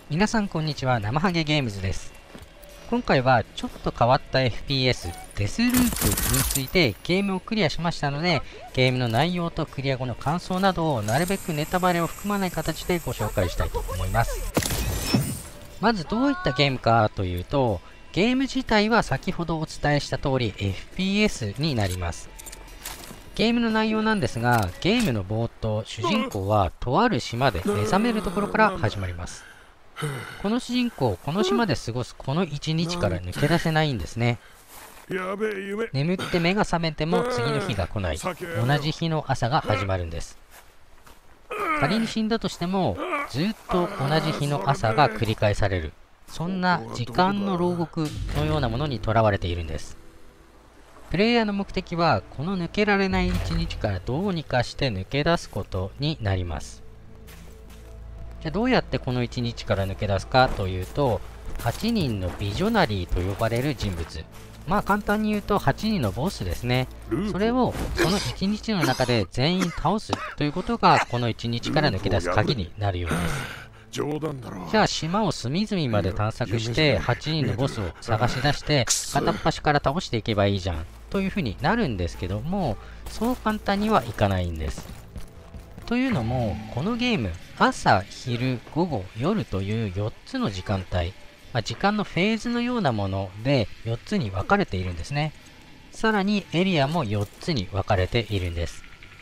皆さんこんにちは、生ハゲゲームズです。今回はちょっと変わった FPS、デスループについてゲームをクリアしましたので、ゲームの内容とクリア後の感想などをなるべくネタバレを含まない形でご紹介したいと思います。まずどういったゲームかというと、ゲーム自体は先ほどお伝えした通り FPS になります。ゲームの内容なんですが、ゲームの冒頭、主人公はとある島で目覚めるところから始まります。この主人公、この島で過ごすこの一日から抜け出せないんですね。眠って目が覚めても次の日が来ない。同じ日の朝が始まるんです。仮に死んだとしても、ずっと同じ日の朝が繰り返される。そんな時間の牢獄のようなものにとらわれているんです。プレイヤーの目的は、この抜けられない一日からどうにかして抜け出すことになります。じゃあどうやってこの1日から抜け出すかというと、8人のビジョナリーと呼ばれる人物。まあ簡単に言うと8人のボスですね。それをその1日の中で全員倒すということがこの1日から抜け出す鍵になるようです。じゃあ島を隅々まで探索して8人のボスを探し出して片っ端から倒していけばいいじゃんというふうになるんですけども、そう簡単にはいかないんです。というのも、このゲーム、朝、昼、午後、夜という4つの時間帯、時間のフェーズのようなもので4つに分かれているんですね。さらにエリアも4つに分かれているんです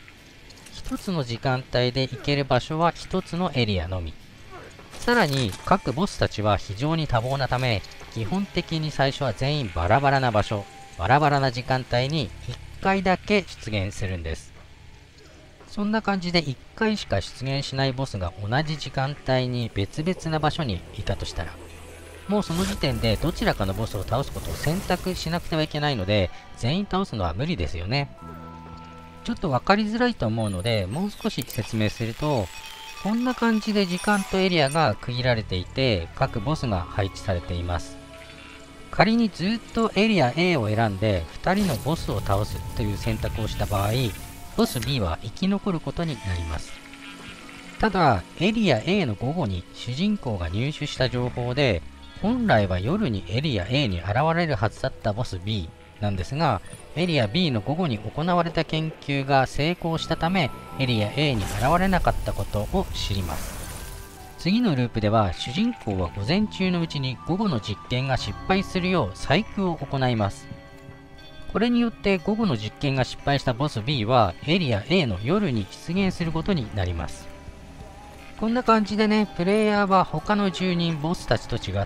。1つの時間帯で行ける場所は1つのエリアのみ。さらに各ボスたちは非常に多忙なため、基本的に最初は全員バラバラな場所、バラバラな時間帯に1回だけ出現するんです。そんな感じで1回しか出現しないボスが同じ時間帯に別々な場所にいたとしたら、もうその時点でどちらかのボスを倒すことを選択しなくてはいけないので、全員倒すのは無理ですよね。ちょっと分かりづらいと思うので、もう少し説明すると、こんな感じで時間とエリアが区切られていて、各ボスが配置されています。仮にずっとエリア A を選んで2人のボスを倒すという選択をした場合、ボス B は生き残ることになります。ただ、エリア A の午後に主人公が入手した情報で、本来は夜にエリア A に現れるはずだったボス B なんですが、エリア B の午後に行われた研究が成功したため、エリア A に現れなかったことを知ります。次のループでは、主人公は午前中のうちに午後の実験が失敗するよう細工を行います。これによって午後の実験が失敗したボス B はエリア A の夜に出現することになります。こんな感じでね、プレイヤーは他の住人ボスたちと違って、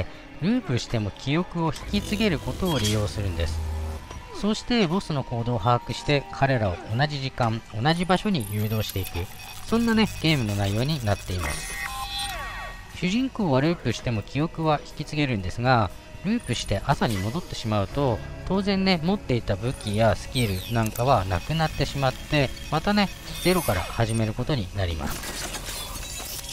ループしても記憶を引き継げることを利用するんです。そしてボスの行動を把握して彼らを同じ時間、同じ場所に誘導していく。そんなね、ゲームの内容になっています。主人公はループしても記憶は引き継げるんですが、ループして朝に戻ってしまうと、当然ね、持っていた武器やスキルなんかはなくなってしまって、またね、ゼロから始めることになります。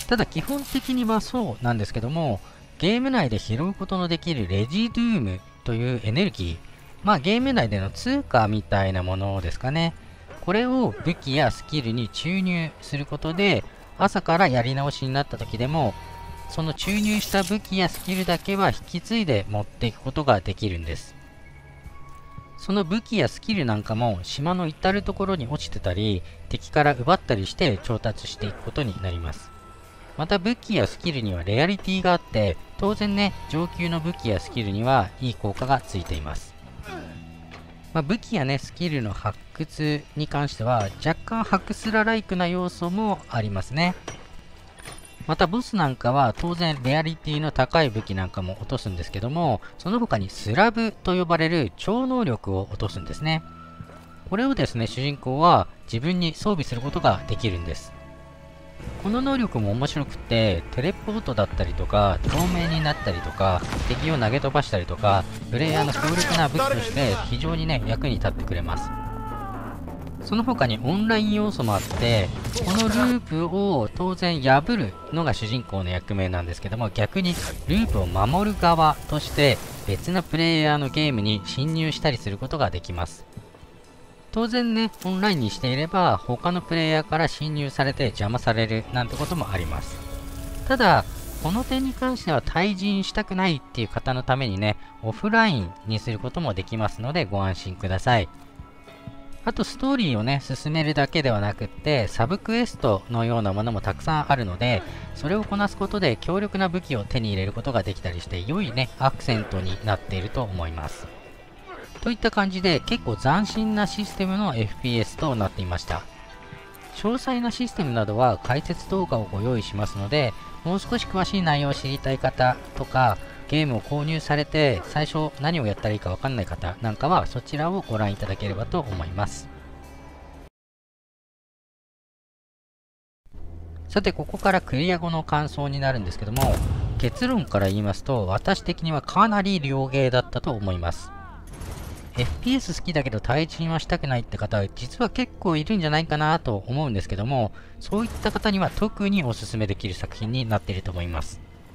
ただ基本的にはそうなんですけども、ゲーム内で拾うことのできるレジドゥームというエネルギー、ゲーム内での通貨みたいなものですかね。これを武器やスキルに注入することで、朝からやり直しになった時でも、その注入した武器やスキルだけは引き継いで持っていくことができるんです。その武器やスキルなんかも島の至るところに落ちてたり、敵から奪ったりして調達していくことになります。また武器やスキルにはレアリティがあって、当然ね、上級の武器やスキルにはいい効果がついています。武器やね、スキルの発掘に関しては若干ハクスラライクな要素もありますね。またボスなんかは当然レアリティの高い武器なんかも落とすんですけども、その他にスラブと呼ばれる超能力を落とすんですね。これをですね、主人公は自分に装備することができるんです。この能力も面白くって、テレポートだったりとか、透明になったりとか、敵を投げ飛ばしたりとか、プレイヤーの強力な武器として非常にね、役に立ってくれます。その他にオンライン要素もあって、このループを当然破るのが主人公の役目なんですけども、逆にループを守る側として別のプレイヤーのゲームに侵入したりすることができます。当然ね、オンラインにしていれば他のプレイヤーから侵入されて邪魔されるなんてこともあります。ただ、 この点に関しては対人したくないっていう方のためにね、オフラインにすることもできますのでご安心ください。あとストーリーをね、進めるだけではなくって、サブクエストのようなものもたくさんあるので、それをこなすことで強力な武器を手に入れることができたりして、良いね、アクセントになっていると思います。といった感じで、結構斬新なシステムの FPS となっていました。詳細なシステムなどは解説動画をご用意しますので、もう少し詳しい内容を知りたい方とか、ゲームを購入されて最初何をやったらいいかわかんない方なんかはそちらをご覧いただければと思います。さてここからクリア後の感想になるんですけども、結論から言いますと私的にはかなり良ゲーだったと思います。FPS 好きだけど対人はしたくないって方は実は結構いるんじゃないかなと思うんですけども、そういった方には特におすすめできる作品になっていると思います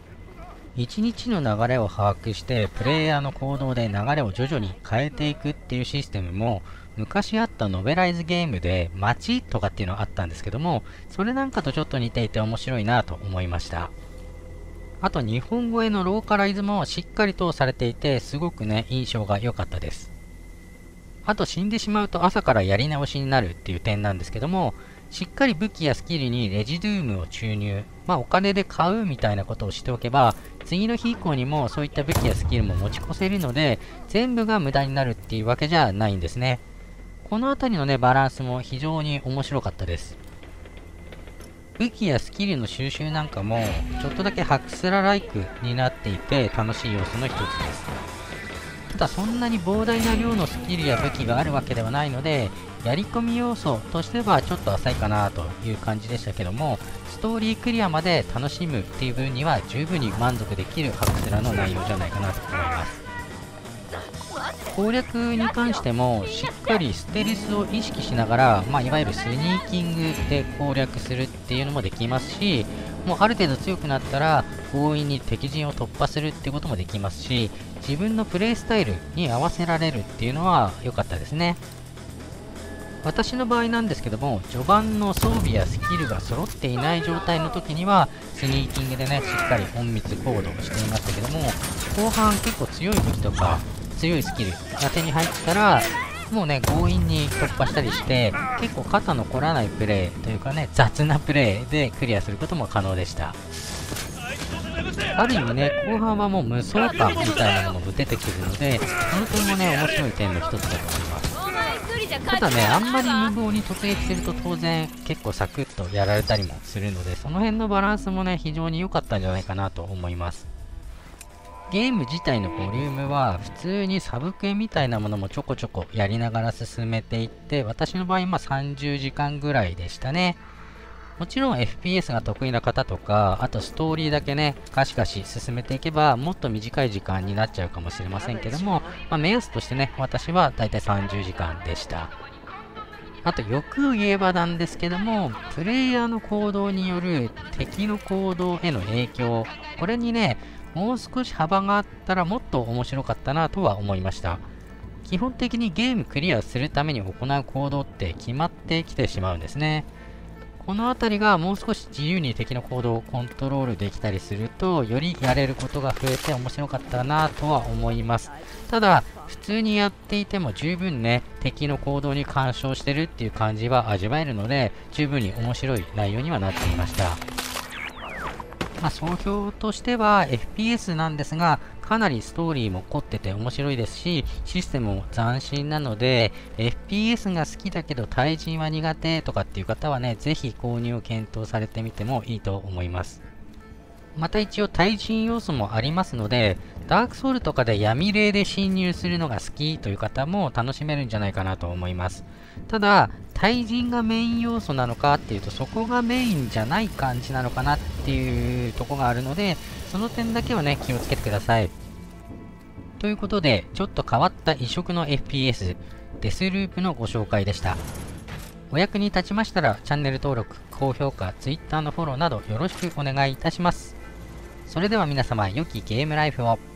。1日の流れを把握してプレイヤーの行動で流れを徐々に変えていくっていうシステムも昔あったノベライズゲームで街とかっていうのがあったんですけども、それなんかとちょっと似ていて面白いなと思いました。あと日本語へのローカライズもしっかりとされていてすごくね印象が良かったです。あと死んでしまうと朝からやり直しになるっていう点なんですけども、しっかり武器やスキルにレジドゥームを注入、お金で買うみたいなことをしておけば、次の日以降にもそういった武器やスキルも持ち越せるので、全部が無駄になるっていうわけじゃないんですね。このあたりのね、バランスも非常に面白かったです。武器やスキルの収集なんかも、ちょっとだけハクスラライクになっていて楽しい要素の一つです。ただそんなに膨大な量のスキルや武器があるわけではないので、やり込み要素としてはちょっと浅いかなという感じでしたけども、ストーリークリアまで楽しむっていう分には十分に満足できるハクスラの内容じゃないかなと思います。攻略に関してもしっかりステルスを意識しながら、いわゆるスニーキングで攻略するっていうのもできますし、もうある程度強くなったら強引に敵陣を突破するってこともできますし、自分のプレイスタイルに合わせられるっていうのは良かったですね。私の場合なんですけども、序盤の装備やスキルが揃っていない状態の時にはスニーキングでねしっかり隠密行動していましたけども、後半結構強い武器とか強いスキルが手に入ったらもうね強引に突破したりして、結構肩の凝らないプレイというかね雑なプレイでクリアすることも可能でした。ある意味ね後半はもう無双感みたいなものも出てくるので、この点もね面白い点の一つだと思います。ただねあんまり無謀に突撃すると当然結構サクッとやられたりもするので、その辺のバランスもね非常に良かったんじゃないかなと思います。ゲーム自体のボリュームは普通にサブクエみたいなものもちょこちょこやりながら進めていって、私の場合30時間ぐらいでしたね。もちろん FPS が得意な方とか、あとストーリーだけねカシカシ進めていけばもっと短い時間になっちゃうかもしれませんけども、目安としてね私はだいたい30時間でした。あと欲を言えばなんですけども、プレイヤーの行動による敵の行動への影響、これにねもう少し幅があったらもっと面白かったなとは思いました。基本的にゲームクリアするために行う行動って決まってきてしまうんですね。このあたりがもう少し自由に敵の行動をコントロールできたりすると、よりやれることが増えて面白かったなとは思います。ただ、普通にやっていても十分ね、敵の行動に干渉してるっていう感じは味わえるので、十分に面白い内容にはなっていました。総評としては FPS なんですが、かなりストーリーも凝ってて面白いですし、システムも斬新なので、FPS が好きだけど対人は苦手とかっていう方はね、ぜひ購入を検討されてみてもいいと思います。また一応対人要素もありますので、ダークソウルとかで闇霊で侵入するのが好きという方も楽しめるんじゃないかなと思います。ただ、対人がメイン要素なのかっていうと、そこがメインじゃない感じなのかなっていうとこがあるので、その点だけはね、気をつけてください。ということで、ちょっと変わった異色の FPS、デスループのご紹介でした。お役に立ちましたら、チャンネル登録、高評価、Twitter のフォローなどよろしくお願いいたします。それでは皆様、良きゲームライフを。